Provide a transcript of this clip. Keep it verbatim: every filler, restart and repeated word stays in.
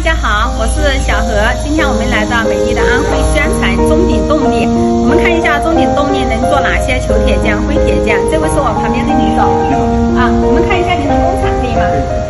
家好，我是小何。今天我们来到美丽的安徽宣传中鼎动力，我们看一下中鼎动力能做哪些球铁匠、灰铁匠。这位是我旁边的李总啊，我们看一下您的工厂可以吗？